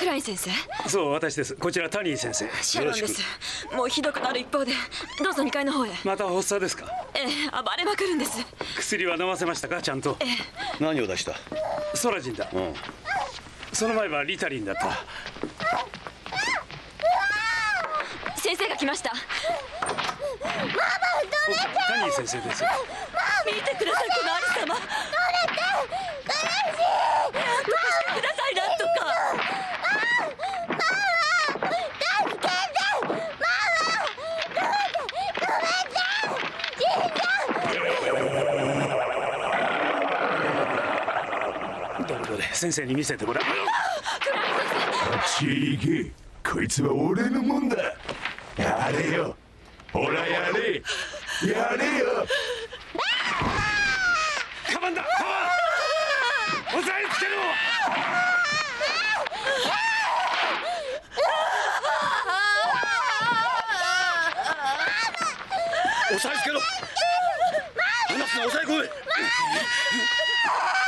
クライン先生。 そう、私です。こちらタニー先生。 シャロンです。もうひどくなる一方で、どうぞ2階の方へ。 また発作ですか？ ええ、暴れまくるんです。 薬は飲ませましたか、ちゃんと？ 何を出した？ ソラジンだ。その前はリタリンだった。 先生が来ました。 タニー先生です。 見てください、このアリ様。なんとかしてください、なんとか。 どれ先生に見せてごらん。 あっちへ行け。こいつは俺のもんだ。やれよ、ほらやれ、やれよ。 カバンだ、カバン。押さえつけろ。 押さえつけろ。離すな、押さえ込め。